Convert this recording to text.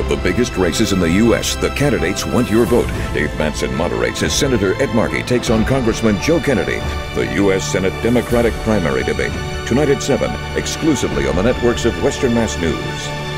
The biggest races in the U.S., the candidates want your vote. Dave Mattson moderates as Senator Ed Markey takes on Congressman Joe Kennedy. The U.S. Senate Democratic primary debate. Tonight at 7, exclusively on the networks of Western Mass News.